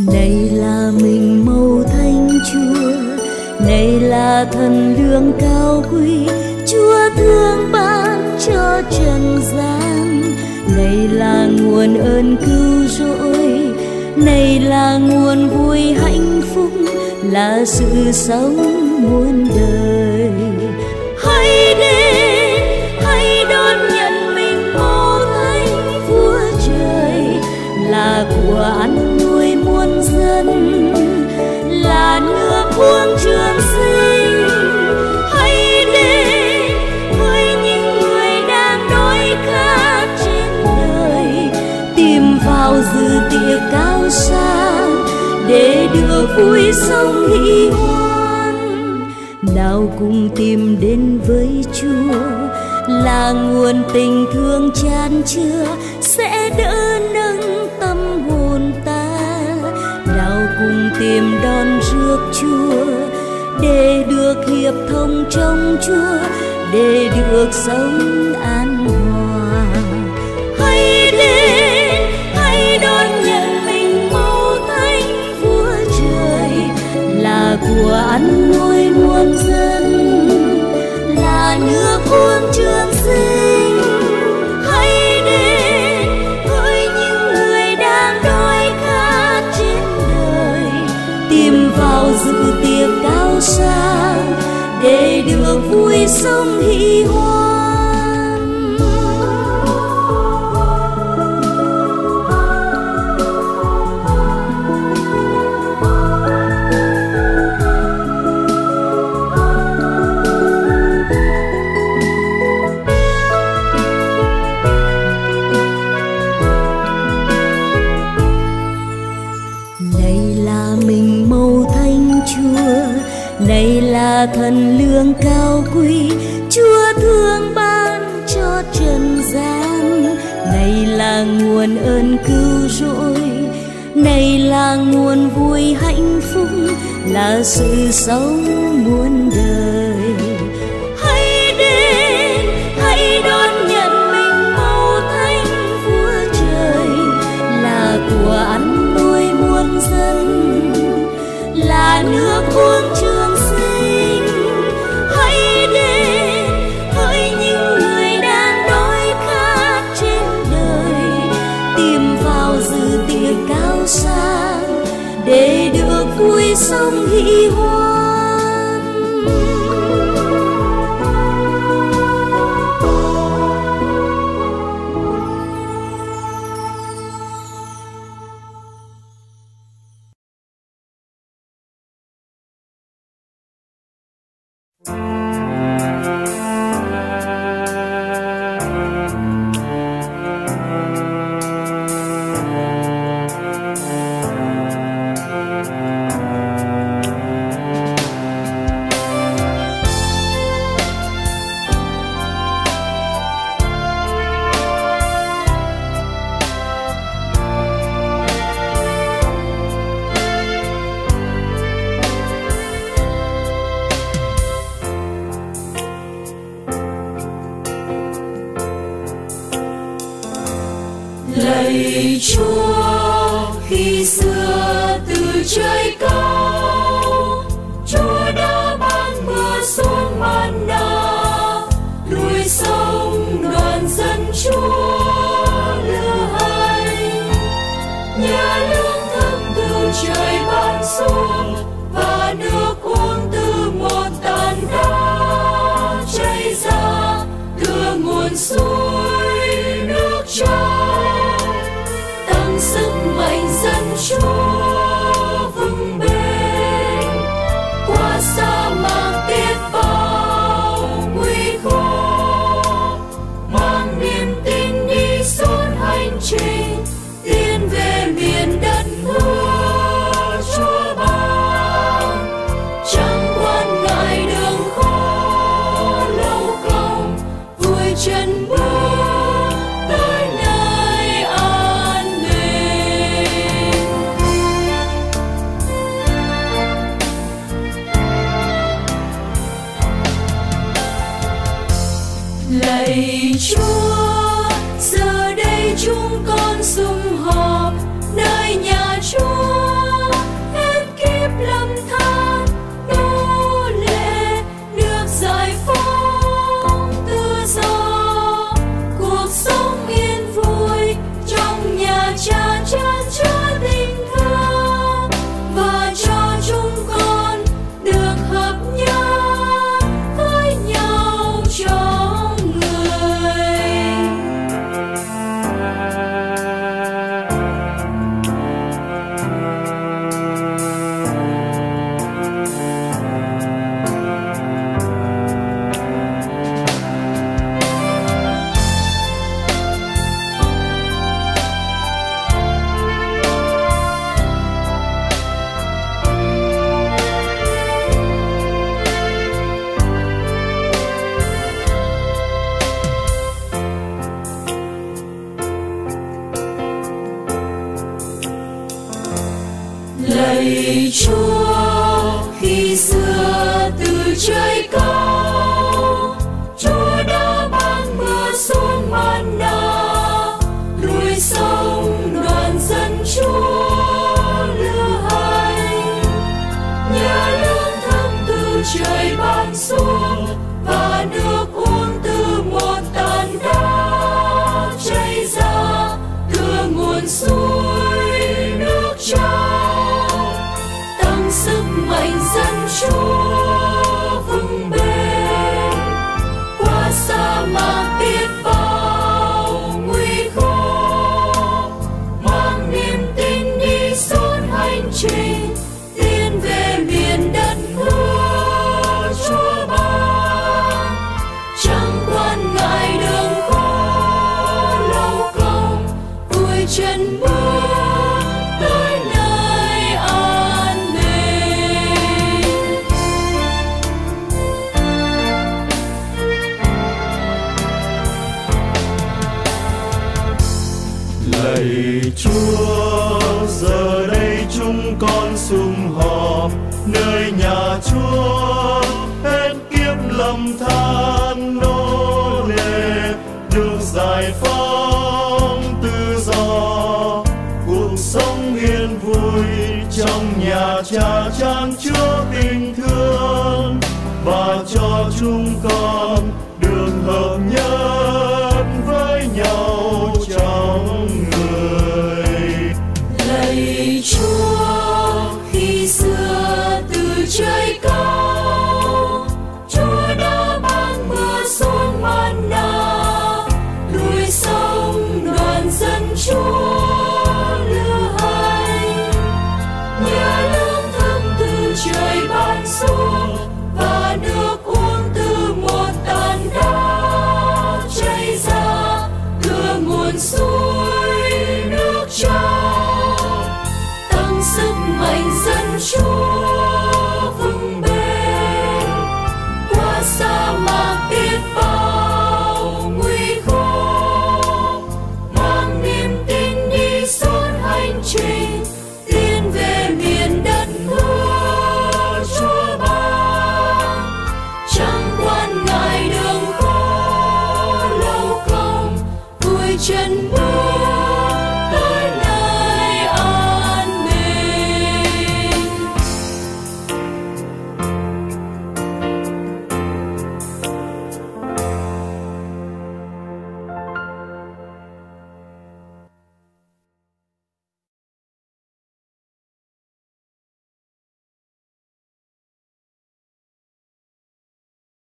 Này là mình màu thanh Chúa, này là thần lương cao quý, Chúa thương ban cho trần gian. Này là nguồn ơn cứu rỗi, này là nguồn vui hạnh phúc, là sự sống muôn đời. Hãy đến, hãy đón nhận mình màu thanh Vua trời, là của ăn nuôi muôn dân, là nước uống trường sinh. Hãy đến với những người đang đói khát trên đời, tìm vào dự tiệc cao sang để được vui sống hỷ hoan. Nào cùng tìm đến với Chúa, là nguồn tình thương chan chứa, sẽ đỡ nâng tâm hồn ta. Nào cùng tìm đón rước Chúa, để được hiệp thông trong Chúa, để được sống an hòa. Hãy đến, hãy đón nhận mình màu thanh Vua trời, là của ăn nuôi muôn dân, là nước uống trường sinh. Hãy đến với những người đang đói khát trên đời, tìm vào dự tiệc cao sang để được vui sống hỷ hoan. Này là thần lương cao quý, Chúa thương ban cho trần gian. Này là nguồn ơn cứu rỗi, này là nguồn vui hạnh phúc, là sự sống muôn đời. Hãy đến, hãy đón nhận mình màu thanh Vua trời, là của ăn nuôi muôn dân, là nước uống trường sinh. Hãy đến với những người đang đói khát trên đời, tìm vào dự tiệc cao sang để được vui sống hỷ hoan. Lạy Chúa, khi xưa từ trời cao, Chúa đã ban mưa xuống Manna, núi sông đoàn dân Chúa lưu hành. Nhà lương thực từ trời ban xuống, và nước uống từ một tảng đá chảy ra, từ nguồn suối nước trong, tăng sức mạnh dân Chúa vững bền. Qua sa mạc biết bao Lạy Chúa, khi xưa từ trời cao, Chúa đã ban mưa xuống mana, núi sông đoàn dân Chúa lưu hành. Nhờ lương thơm từ trời ban xuống và nước uống từ một tàn đá chảy ra từ nguồn suối nước trong, tăng sức mạnh dân Chúa vững bền qua sa mạc biết bao nguy khó, mang niềm tin đi suốt hành trình tiến về miền đất hứa Chúa ban. Chẳng quan ngại đường khó lâu công, vui chân bước tới nơi an bình. Lạy Chúa, giờ đây chúng con sum họp nơi nhà Chúa, hết kiếp lầm than nô lệ, được giải phóng tự do, cuộc sống yên vui trong nhà Cha chan chứa tình thương, và cho chúng con được hợp nhất với nhau trong người. Lạy Chúa, khi xưa từ trời cao, Chúa đã ban mưa xuống mana, núi sông đoàn dân Chúa lưu hành. Nhờ lương thơm từ trời ban xuống và nước uống từ một tàn đá chảy ra từ nguồn suối nước trong, tăng sức mạnh dân Chúa